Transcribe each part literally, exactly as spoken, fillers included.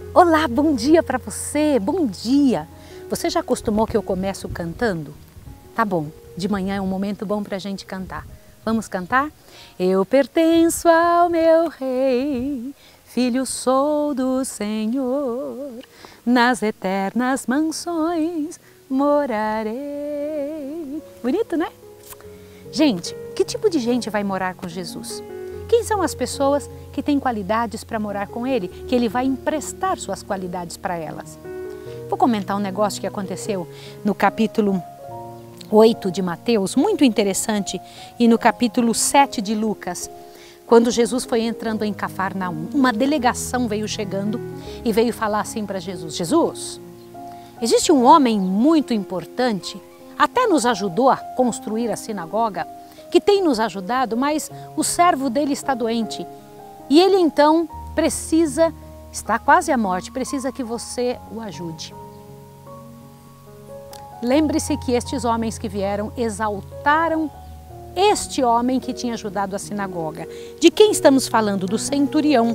Olá, bom dia para você, bom dia! Você já acostumou que eu começo cantando? Tá bom, de manhã é um momento bom para a gente cantar. Vamos cantar? Eu pertenço ao meu Rei, filho sou do Senhor, nas eternas mansões morarei. Bonito, né? Gente, que tipo de gente vai morar com Jesus? Quem são as pessoas que têm qualidades para morar com Ele, que Ele vai emprestar suas qualidades para elas? Vou comentar um negócio que aconteceu no capítulo oito de Mateus, muito interessante, e no capítulo sete de Lucas, quando Jesus foi entrando em Cafarnaum. Uma delegação veio chegando e veio falar assim para Jesus: Jesus, existe um homem muito importante, até nos ajudou a construir a sinagoga, que tem nos ajudado, mas o servo dele está doente. E ele então precisa, está quase à morte, precisa que você o ajude. Lembre-se que estes homens que vieram exaltaram este homem que tinha ajudado a sinagoga. De quem estamos falando? Do centurião.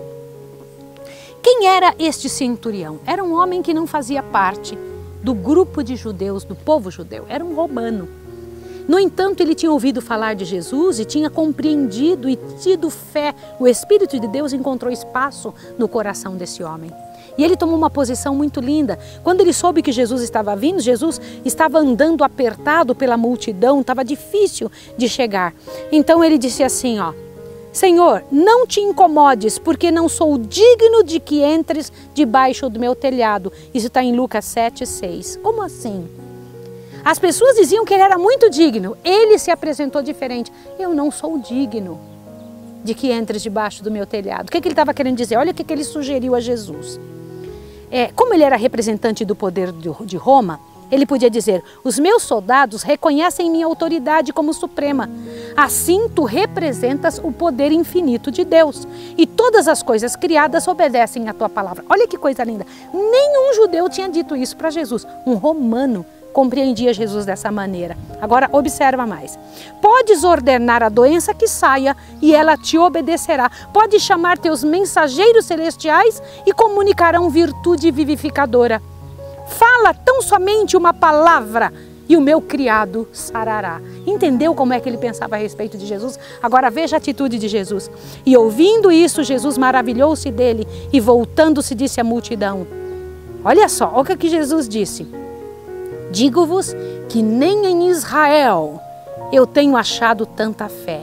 Quem era este centurião? Era um homem que não fazia parte do grupo de judeus, do povo judeu. Era um romano. No entanto, ele tinha ouvido falar de Jesus e tinha compreendido e tido fé. O Espírito de Deus encontrou espaço no coração desse homem. E ele tomou uma posição muito linda. Quando ele soube que Jesus estava vindo, Jesus estava andando apertado pela multidão, estava difícil de chegar. Então ele disse assim, ó: Senhor, não te incomodes, porque não sou digno de que entres debaixo do meu telhado. Isso está em Lucas sete, seis. Como assim? As pessoas diziam que ele era muito digno, ele se apresentou diferente. Eu não sou digno de que entres debaixo do meu telhado. O que, que ele estava querendo dizer? Olha o que, que ele sugeriu a Jesus. É, como ele era representante do poder de Roma, ele podia dizer: os meus soldados reconhecem minha autoridade como suprema. Assim tu representas o poder infinito de Deus. E todas as coisas criadas obedecem à tua palavra. Olha que coisa linda. Nenhum judeu tinha dito isso para Jesus. Um romano compreendia Jesus dessa maneira. Agora observa mais. Podes ordenar a doença que saia e ela te obedecerá. Podes chamar teus mensageiros celestiais e comunicarão virtude vivificadora. Fala tão somente uma palavra e o meu criado sarará. Entendeu como é que ele pensava a respeito de Jesus? Agora veja a atitude de Jesus. E ouvindo isso, Jesus maravilhou-se dele e voltando-se disse à multidão. Olha só, olha o que Jesus disse. Digo-vos que nem em Israel eu tenho achado tanta fé.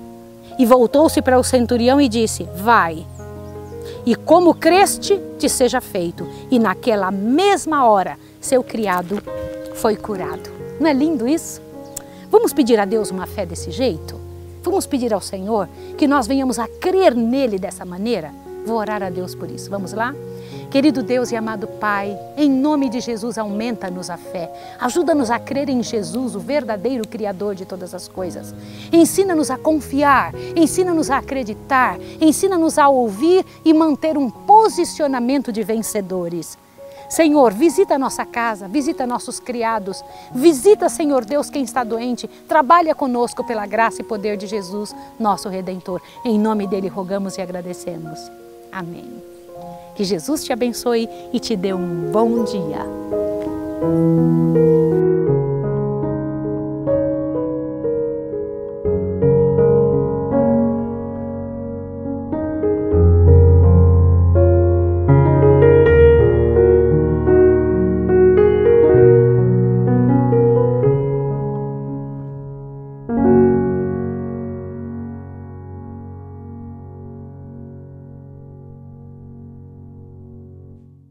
E voltou-se para o centurião e disse: vai, e como creste, te seja feito. E naquela mesma hora, seu criado foi curado. Não é lindo isso? Vamos pedir a Deus uma fé desse jeito? Vamos pedir ao Senhor que nós venhamos a crer nele dessa maneira? Vou orar a Deus por isso. Vamos lá? Querido Deus e amado Pai, em nome de Jesus, aumenta-nos a fé. Ajuda-nos a crer em Jesus, o verdadeiro Criador de todas as coisas. Ensina-nos a confiar, ensina-nos a acreditar, ensina-nos a ouvir e manter um posicionamento de vencedores. Senhor, visita a nossa casa, visita nossos criados, visita, Senhor Deus, quem está doente, trabalha conosco pela graça e poder de Jesus, nosso Redentor. Em nome dele rogamos e agradecemos. Amém. Que Jesus te abençoe e te dê um bom dia.